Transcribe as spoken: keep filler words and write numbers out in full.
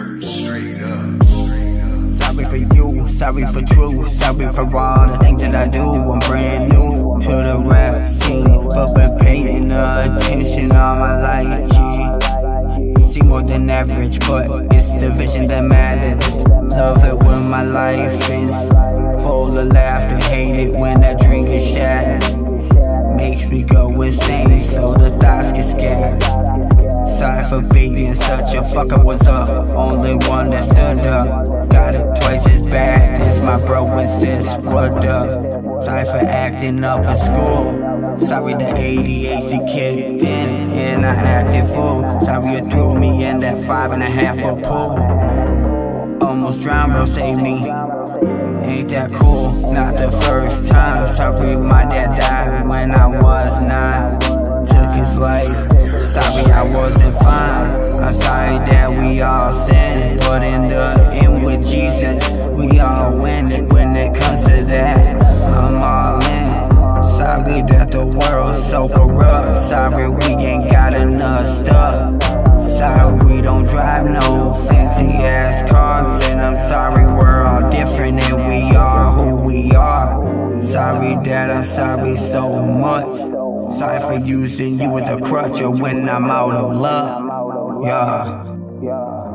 Word straight up. Straight up. Sorry for you, sorry for true, sorry for all the things that I do. I'm brand new to the rap scene, but been paying attention all my life, G. See more than average, but it's the vision that matters. Love it when my life is full of laughter, hate it when that dream is shattered. Makes me go insane, so the thoughts get scared. Sorry for being such a fucker, was the only one that stood up. Got it twice as bad as my bro and sis, what up? Sorry for acting up in school. Sorry the A D H D kicked in and I acted fool. Sorry you threw me in that five and a half foot pool. Almost drowned, bro, save me. Ain't that cool? Not the first time. Sorry my dad died when I was nine. Took his life. Sorry I wasn't fine. I'm sorry that we all sin, but in the end with Jesus, we all win it when it comes to that. I'm all in. Sorry that the world's so corrupt. Sorry we ain't got enough stuff. Sorry we don't drive no fancy ass cars. And I'm sorry we're all different and we are who we are. Sorry that I'm sorry so much. Sorry for using you as a crutch or when I'm out of luck. Yeah.